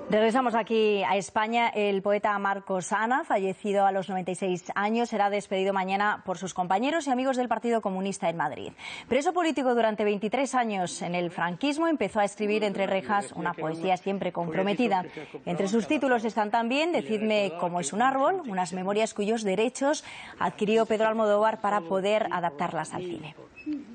Regresamos aquí a España. El poeta Marcos Ana, fallecido a los 96 años, será despedido mañana por sus compañeros y amigos del Partido Comunista en Madrid. Preso político durante 23 años en el franquismo, empezó a escribir entre rejas una poesía siempre comprometida. Entre sus títulos están también Decidme cómo es un árbol, unas memorias cuyos derechos adquirió Pedro Almodóvar para poder adaptarlas al cine.